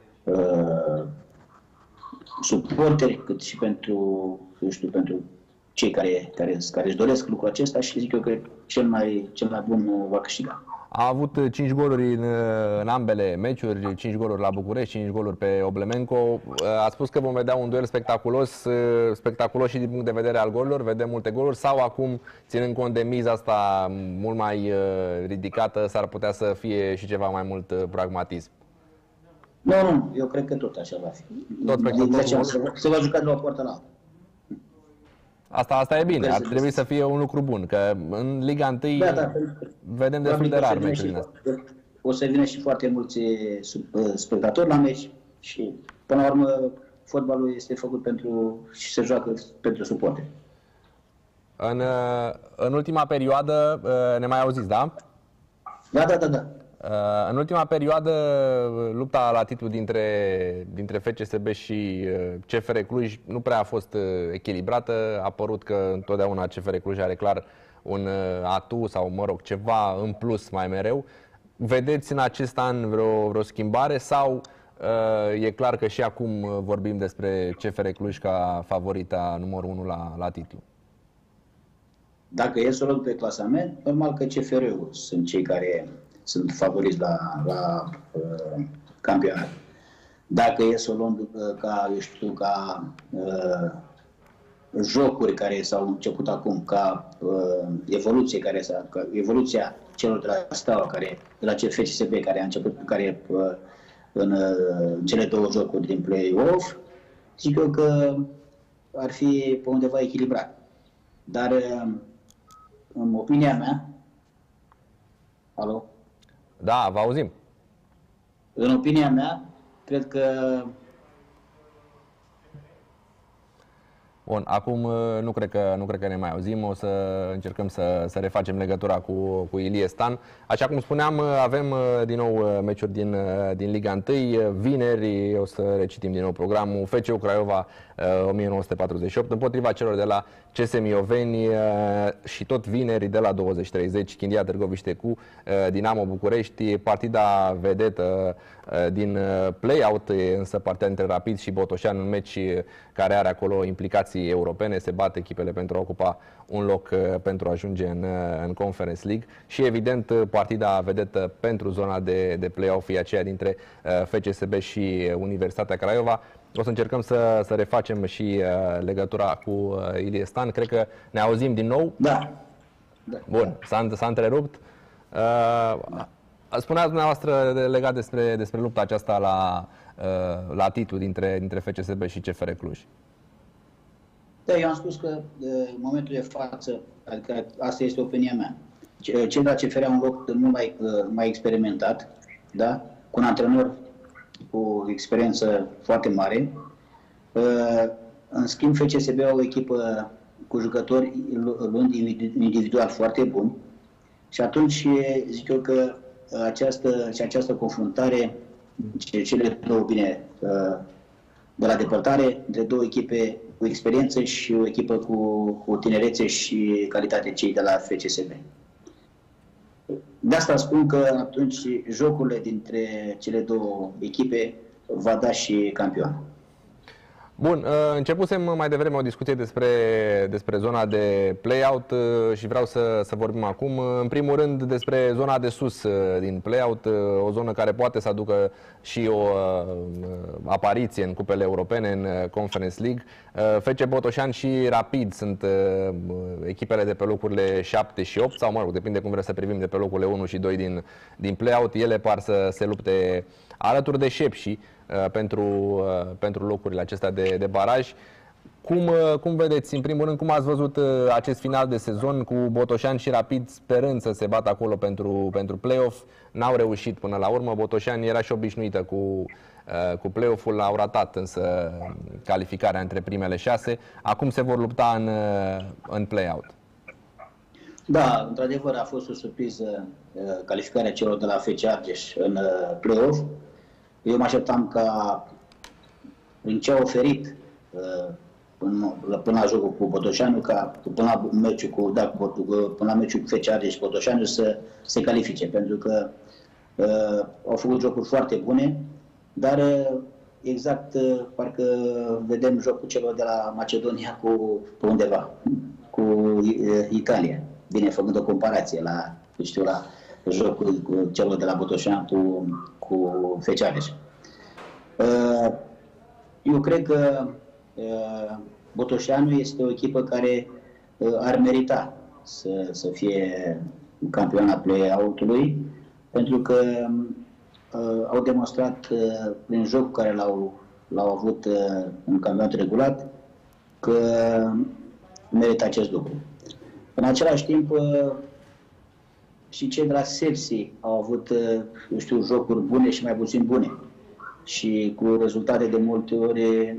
suporteri, cât și pentru, eu știu, pentru cei care își doresc lucrul acesta și zic eu că cel mai bun va câștiga. A avut 5 goluri în ambele meciuri, 5 goluri la București, 5 goluri pe Oblemenco. A spus că vom vedea un duel spectaculos și din punct de vedere al golurilor, vedem multe goluri, sau acum, ținând cont de miza asta mult mai ridicată, s-ar putea să fie și ceva mai mult pragmatism? Nu, eu cred că tot așa va fi. Se va juca de la o poartă la alta. Asta e bine, ar trebui să fie un lucru bun, că în Liga 1 vedem destul de rar meciurile astea. O să vină și foarte mulți spectatori la meci și, până la urmă, fotbalul este făcut și se joacă pentru suporteri. În ultima perioadă ne mai auziți, da? Da. În ultima perioadă, lupta la titlu dintre FCSB și CFR Cluj nu prea a fost echilibrată. A părut că întotdeauna CFR Cluj are clar un atu sau, mă rog, ceva în plus mai mereu. Vedeți în acest an vreo schimbare sau e clar că și acum vorbim despre CFR Cluj ca favorita numărul 1 la titlu? Dacă e să luăm pe clasament, normal că CFR-ul sunt cei care sunt favoriți la campionat. Dacă e să luăm ca, eu știu, ca jocuri care s-au început acum, ca evoluție ca evoluția celor de la Steaua, de la FCSB, care a început, în cele două jocuri din play-off, zic eu că ar fi pe undeva echilibrat. Dar în opinia mea, alo? Da, vă auzim. În opinia mea, cred că... Bun, acum nu cred că ne mai auzim, o să încercăm să refacem legătura cu Ilie Stan. Așa cum spuneam, avem din nou meciuri din Liga 1. Vineri, o să recitim din nou programul, FCU Craiova 1948 împotriva celor de la CS Mioveni și tot vineri de la 20:30 Chindia Târgoviște cu Dinamo București, partida vedetă din play-out, însă partea dintre Rapid și Botoșani, un meci care are acolo implicații europene, se bat echipele pentru a ocupa un loc pentru a ajunge în Conference League și evident partida vedetă pentru zona de play-off e aceea dintre FCSB și Universitatea Craiova. O să încercăm să refacem și legătura cu Ilie Stan. Cred că ne auzim din nou. Da. Bun, s-a întrerupt. Spuneați dumneavoastră legat despre lupta aceasta la titlu dintre FCSB și CFR Cluj. Da, eu am spus că în momentul de față, adică asta este opinia mea, cei de la CFR au un loc mult mai experimentat, da? Cu un antrenor cu experiență foarte mare. În schimb, FCSB au o echipă cu jucători luând individual foarte buni și atunci zic eu că această confruntare, cele două, bine, de la depărtare, între două echipe cu experiență și o echipă cu tinerețe și calitate, cei de la FCSB. De asta spun că atunci jocurile dintre cele două echipe va da și campion. Bun, începusem mai devreme o discuție despre zona de play-out și vreau să vorbim acum. În primul rând despre zona de sus din play-out, o zonă care poate să aducă și o apariție în cupele europene, în Conference League. FC Botoșani și Rapid sunt echipele de pe locurile 7 și 8, sau mă rog, depinde cum vrem să privim, de pe locurile 1 și 2 din play-out. Ele par să se lupte alături de Șepși pentru locurile acestea de baraj. Cum vedeți, în primul rând, cum ați văzut acest final de sezon cu Botoșani și Rapid sperând să se bată acolo pentru play-off? N-au reușit până la urmă. Botoșani era și obișnuită cu play-off-ul, au ratat însă calificarea între primele 6. Acum se vor lupta în play-out. Da, într-adevăr a fost o surpriză calificarea celor de la FC Argeș în play-off. Eu mă așteptam ca, prin ce a oferit până la jocul cu Botoșanu, ca până la meciul cu FC Argeș și Botoșanu să se califice, pentru că au făcut jocuri foarte bune, dar exact parcă vedem jocul celor de la Macedonia pe undeva, cu Italia. Bine, făcând o comparație la jocul cu celor de la Botoșani cu FC Argeș. Eu cred că Botoșanu este o echipă care ar merita să fie campioana play-out-ului, pentru că au demonstrat prin jocul care l-au avut în campionatul regulat că merită acest lucru. În același timp, și cei de la Sepsi au avut, jocuri bune și mai puțin bune. Și cu rezultate de multe ori,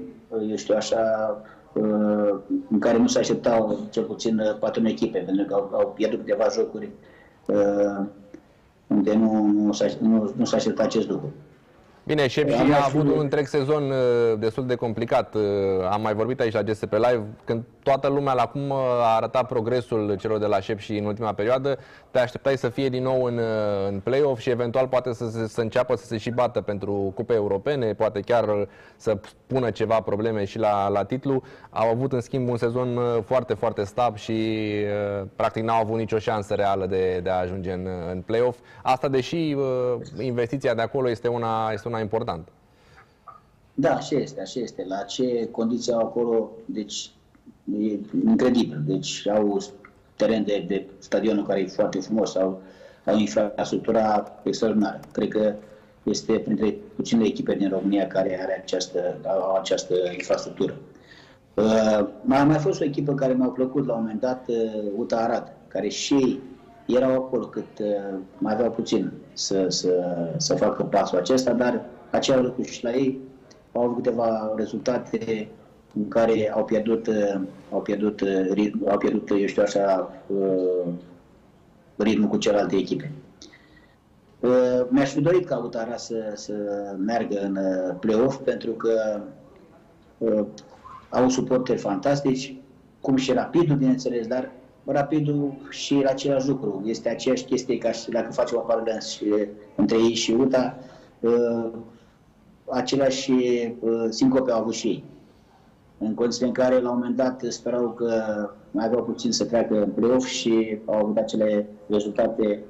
în care nu se așteptau cel puțin patru echipe, pentru că au pierdut câteva jocuri unde nu s-a așteptat acest lucru. Bine, Șepși a avut un întreg sezon destul de complicat. Am mai vorbit aici la GSP Live, când toată lumea la cum a arătat progresul celor de la Șepși în ultima perioadă, te așteptai să fie din nou în play-off și eventual poate să înceapă să se și bată pentru cupe europene, poate chiar să pună ceva probleme și la titlu. Au avut în schimb un sezon foarte, foarte slab și practic n-au avut nicio șansă reală de a ajunge în play-off. Asta deși investiția de acolo este una importantă. Da, așa este. La ce condiții au acolo, deci e incredibil. Deci au teren de stadionul care e foarte frumos, au infrastructura extraordinară. Cred că este printre puținele echipe din România care au această infrastructură. Mai a mai fost o echipă care mi-a plăcut la un moment dat, UTA Arad, care și ei erau acolo cât mai aveau puțin să facă pasul acesta, dar același lucru și la ei. Au avut câteva rezultate în care au pierdut, eu știu așa, ritmul cu celelalte echipe. Mi-aș fi dorit ca UTA Arad să meargă în play-off, pentru că au suporteri fantastici, cum și Rapidul, bineînțeles, dar Rapidul și același lucru. Este aceeași chestie ca și dacă facem o paralelă între ei și UTA, același sincope au avut și ei. În condiții în care, la un moment dat, sperau că mai aveau puțin să treacă în play-off și au avut acele rezultate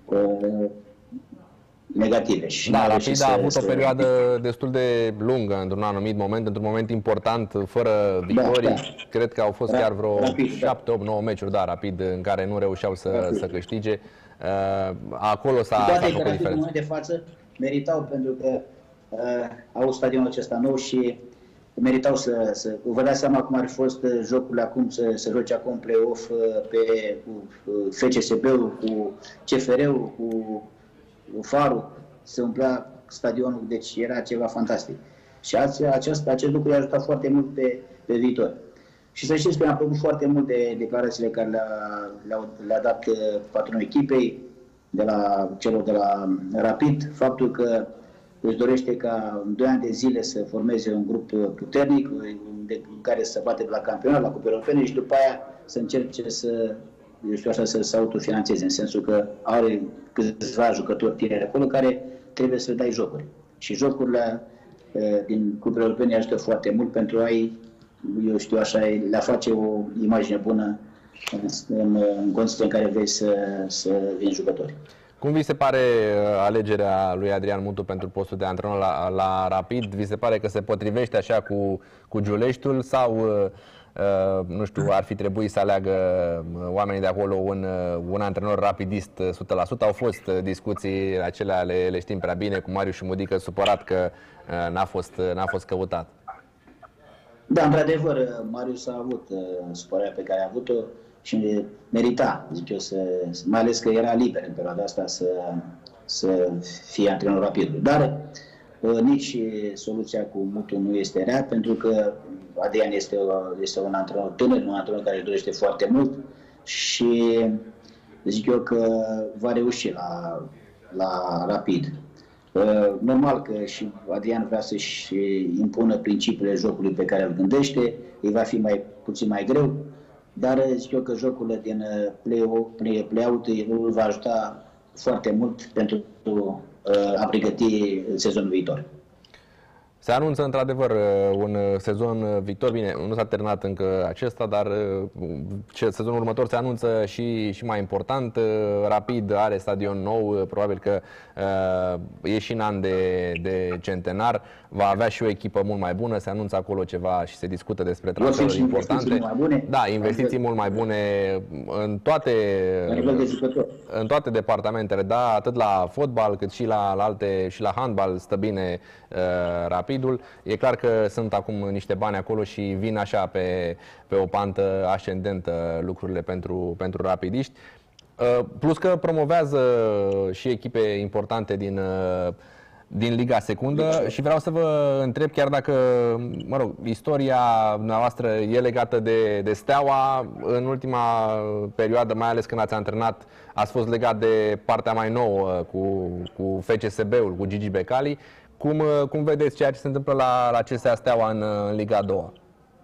negative. Și da, Rapid a avut o perioadă destul de lungă într-un anumit moment, într-un moment important, fără victorii. Da. Cred că au fost chiar vreo 7, 8, 9 meciuri, da, Rapid, în care nu reușeau să câștige. Acolo s-a făcut diferența. În moment de față meritau, pentru că au stadionul acesta nou și meritau să vă dați seama cum ar fi fost jocurile acum, să joci acum play-off cu FCSB-ul, cu CFR-ul, cu Farul, se umplea stadionul, deci era ceva fantastic. Și acest lucru i-a ajutat foarte mult pe viitor. Și să știți că mi-a plăcut foarte mult de declarațiile care le-a dat patronul echipei, celor de la Rapid, faptul că își dorește ca în 2 ani de zile să formeze un grup puternic în care să bate la campionat, la cupe europene și după aia să încerce să se autofinanțeze, în sensul că are câțiva jucători tineri acolo care trebuie să le dai jocuri. Și jocurile din cupele europene ajută foarte mult pentru a-i, le-a face o imagine bună în condiții în care vrei să vin jucători. Cum vi se pare alegerea lui Adrian Mutu pentru postul de antrenor la Rapid? Vi se pare că se potrivește așa cu Giuleștiul sau, nu știu, ar fi trebuit să aleagă oamenii de acolo un antrenor rapidist 100%? Au fost discuții acelea, le știm prea bine, cu Marius Șumudică supărat că n-a fost căutat. Da, într-adevăr, Marius a avut supărarea pe care a avut-o și merita, zic eu, mai ales că era liber în perioada asta să fie antrenor Rapidului. Dar nici soluția cu Mutu nu este rea, pentru că Adrian este un antrenor tânăr, un antrenor care își dorește foarte mult și zic eu că va reuși la Rapid. Normal că și Adrian vrea să-și impună principiile jocului pe care îl gândește, îi va fi puțin mai greu, dar zic eu că jocurile din play-out îl va ajuta foarte mult pentru a pregăti sezonul viitor. Se anunță într-adevăr un sezon viitor. Bine, nu s-a terminat încă acesta, dar sezonul următor se anunță și mai important. Rapid are stadion nou, probabil că e și în an de centenar. Va avea și o echipă mult mai bună. Se anunță acolo ceva și se discută despre transferuri importante. Da, investiții mult mai bune în toate departamentele, da, atât la fotbal cât și la alte, și la handbal stă bine Rapidul. E clar că sunt acum niște bani acolo și vin așa pe o pantă ascendentă lucrurile pentru rapidiști. Plus că promovează și echipe importante din Liga Secundă și vreau să vă întreb, chiar dacă, mă rog, istoria noastră e legată de Steaua, în ultima perioadă, mai ales când ați antrenat, ați fost legat de partea mai nouă cu FCSB-ul, cu Gigi Becali. Cum vedeți ceea ce se întâmplă la CSA Steaua în Liga a doua?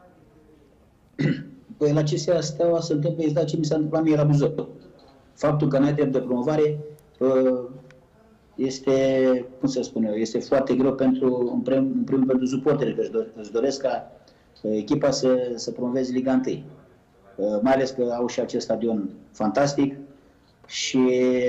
Păi la CSA Steaua se întâmplă exact ce mi s-a întâmplat mie la Buzău. Faptul că n-ai drept de promovare este, cum să spun eu, este foarte greu în primul pentru suporteri, că își doresc ca echipa să promoveze Liga 1. Mai ales că au și acest stadion fantastic și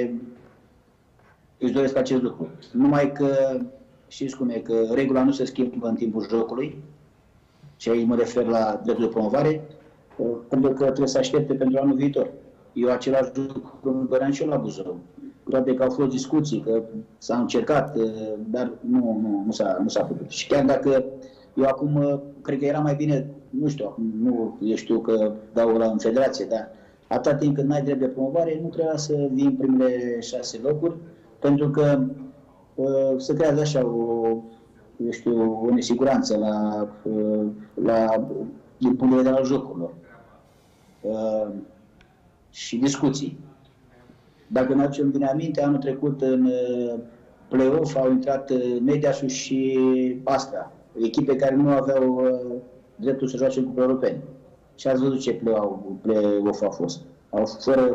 își doresc acest lucru. Numai că, știți cum e, că regula nu se schimbă în timpul jocului, și aici mă refer la dreptul de promovare, pentru că trebuie să aștepte pentru anul viitor. Eu același lucru îmi doream și eu la Buzău. Toate că au fost discuții, că s-a încercat, dar nu s-a putut. Și chiar dacă eu acum cred că era mai bine, nu știu că dau în federație, dar atâta timp cât n-ai drept de promovare, nu trebuia să vii în primele 6 locuri, pentru că se creează așa o nesiguranță din punct de vedere al jocurilor. Și discuții. Dacă ne aducem bine aminte, anul trecut în play-off au intrat Mediașul și Astra, echipe care nu aveau dreptul să joace în cupe europene. Și ați văzut ce play-off a fost. Fără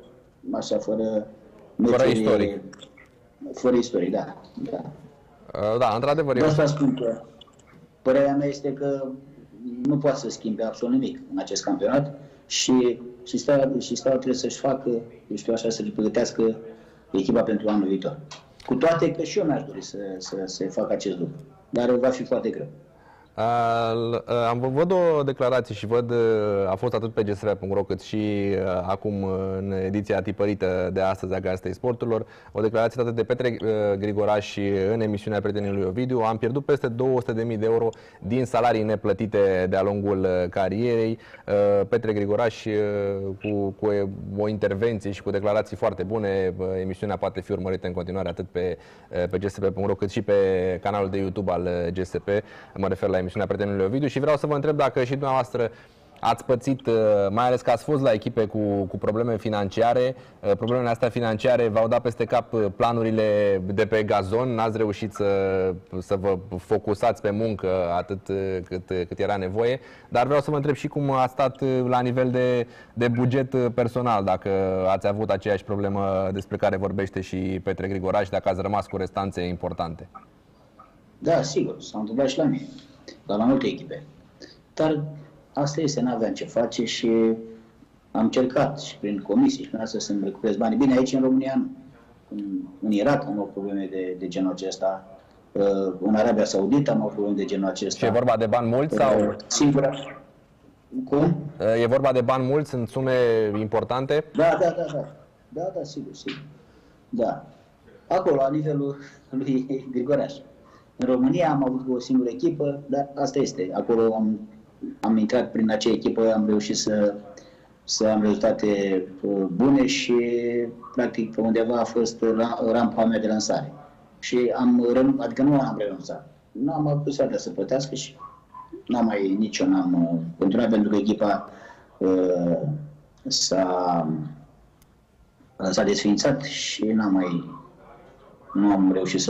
istoric. Fără istoric, da. Da, într-adevăr. De asta spun că părerea mea este că nu poate să schimbe absolut nimic în acest campionat și Steaua trebuie să-și facă, să-și pregătească echipa pentru anul viitor. Cu toate că și eu mi-aș dori să facă acest lucru, dar va fi foarte greu. Văd o declarație și a fost atât pe gsv.ro cât și acum în ediția tipărită de astăzi a Gazetei Sporturilor, o declarație dată de Petre Grigoraș în emisiunea Prietenii lui Ovidiu. Am pierdut peste 200.000 de euro din salarii neplătite de-a lungul carierei. Petre Grigoraș cu o intervenție și cu declarații foarte bune. Emisiunea poate fi urmărită în continuare atât pe gsp.ro cât și pe canalul de YouTube al GSP. Mă refer la emisiunea Prietenului Ovidiu și vreau să vă întreb dacă și dumneavoastră ați pățit, mai ales că ați fost la echipe cu probleme financiare. Problemele astea financiare v-au dat peste cap planurile de pe gazon, n-ați reușit să vă focusați pe muncă atât cât era nevoie, dar vreau să vă întreb și cum a stat la nivel de buget personal, dacă ați avut aceeași problemă despre care vorbește și Petre Grigoraș, dacă ați rămas cu restanțe importante. Da, sigur, s-a întâmplat și la mine, la multe echipe. Dar asta este, n-aveam ce face și am încercat și prin comisii și prin asta să-mi recuperez banii. Bine, aici în România nu. În Irak am avut probleme de genul acesta, în Arabia Saudită am avut probleme de genul acesta. Și e vorba de bani mulți sau? Singura. Cum? E vorba de bani mulți, sunt sume importante? Da, sigur. Da. Acolo, la nivelul lui Grigoraș. În România am avut o singură echipă, dar asta este. Acolo am intrat prin acea echipă, am reușit să am rezultate bune și, practic, undeva a fost rampa mea de lansare. Și adică nu am renunțat. Nu am avut posibilitatea să plătească și n-am continuat pentru că echipa s-a desființat și nu am reușit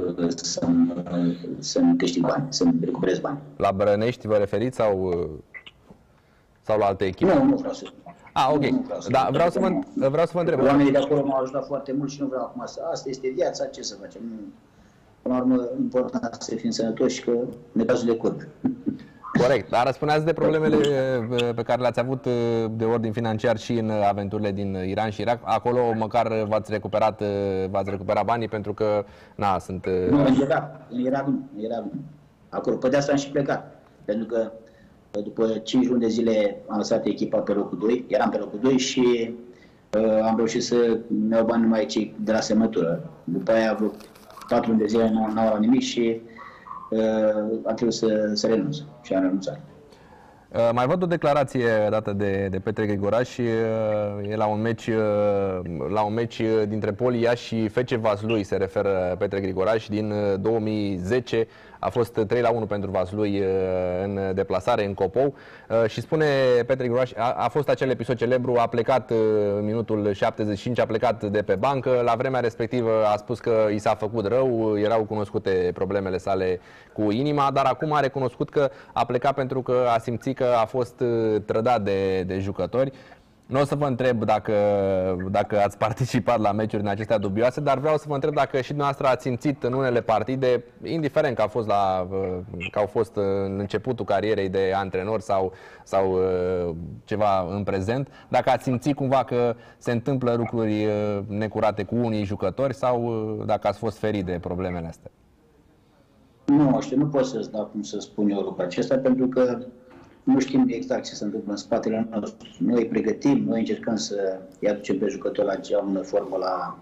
să-mi câștig bani, să-mi recuperez bani. La Brănești vă referiți sau la alte echipe? Nu vreau să. Ok. Da, vreau să vă întreb. Oamenii de acolo m-au ajutat foarte mult și nu vreau acum să. Asta este viața, ce să facem? Până la urmă, important să fim sănătoși, că ne cazul de curb. Corect, dar spuneați de problemele pe care le-ați avut de ordin financiar și în aventurile din Iran și Irak. Acolo măcar v-ați recuperat banii pentru că, sunt... Nu, în Irak nu. Acolo, pe de asta am și plecat. Pentru că după 5 luni de zile am lăsat echipa pe locul 2, eram pe locul 2 și am reușit să-mi iau bani numai cei de la semnătură. După aia, vreo 4 luni de zile n-au luat nimic și a trebuit să renunț și am renunțat. Mai văd o declarație dată de Petre Grigoraș, e la un meci dintre Poli Iași și FC Vaslui, se referă Petre Grigoraș, din 2010. A fost 3-1 pentru Vaslui în deplasare în Copou și spune Petre Grigoraș, a fost acel episod celebru, a plecat în minutul 75, a plecat de pe bancă, la vremea respectivă a spus că i s-a făcut rău, erau cunoscute problemele sale cu inima, dar acum a recunoscut că a plecat pentru că a simțit că a fost trădat de jucători. Nu o să vă întreb dacă ați participat la meciuri în acestea dubioase, dar vreau să vă întreb dacă și dumneavoastră ați simțit în unele partide, indiferent că au fost în începutul carierei de antrenor sau ceva în prezent, dacă ați simțit cumva că se întâmplă lucruri necurate cu unii jucători sau dacă ați fost ferit de problemele astea. Nu știu, nu pot să-ți dau cum să spun eu lucrul acesta, pentru că nu știm exact ce se întâmplă în spatele nostru. Noi îi pregătim, noi încercăm să îi aducem pe jucători la cea bună formă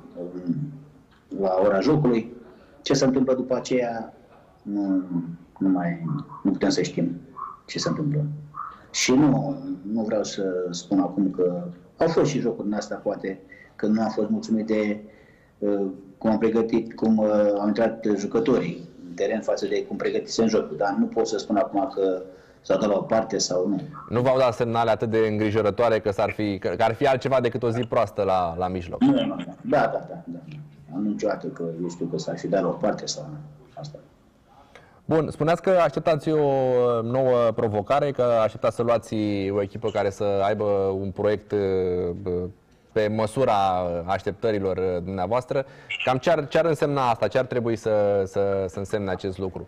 la ora jocului. Ce se întâmplă după aceea, nu putem să știm ce se întâmplă. Și nu vreau să spun acum că au fost și jocuri din astea, poate, că nu am fost mulțumit de cum am pregătit, cum au intrat jucătorii în teren față de cum pregătisem jocul. Dar nu pot să spun acum că s-au dat la o parte sau nu. Nu v-au dat semnale atât de îngrijorătoare că ar fi altceva decât o zi proastă la mijloc? Nu. Da. Am niciodată că eu știu că s-ar fi dat la o parte sau nu. Asta. Bun, spuneați că așteptați o nouă provocare, că așteptați să luați o echipă care să aibă un proiect pe măsura așteptărilor dumneavoastră. Cam ce ar însemna asta? Ce ar trebui să însemne acest lucru?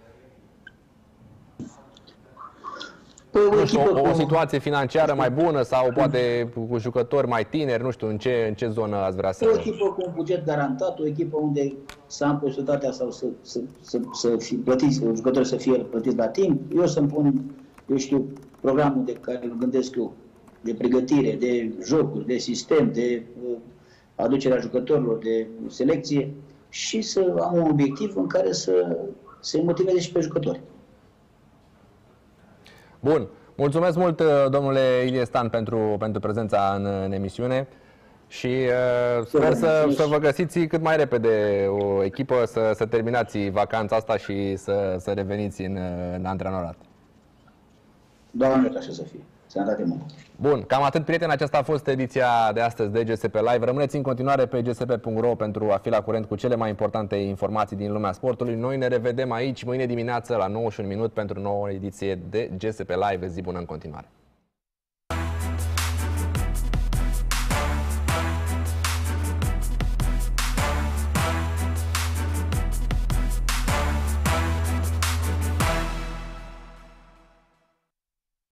Nu știu, o situație financiară mai bună sau poate cu jucători mai tineri, nu știu, în ce zonă ați vrea să... O echipă cu un buget garantat, o echipă unde să am posibilitatea sau să fie plătiți, jucătorii să fie plătiți la timp. Eu să-mi pun, programul de care îl gândesc eu, de pregătire, de jocuri, de sistem, de aducerea jucătorilor, de selecție și să am un obiectiv în care să se motiveze și pe jucători. Bun. Mulțumesc mult, domnule Ilie Stan, pentru prezența în emisiune și sper să vă găsiți cât mai repede o echipă, să terminați vacanța asta și să reveniți în antrenorat. Doamne, așa să fie. Sănătate multă. Bun, cam atât, prieteni. Aceasta a fost ediția de astăzi de GSP Live. Rămâneți în continuare pe gsp.ro pentru a fi la curent cu cele mai importante informații din lumea sportului. Noi ne revedem aici mâine dimineață la 91 minut pentru o nouă ediție de GSP Live. Zi bună în continuare!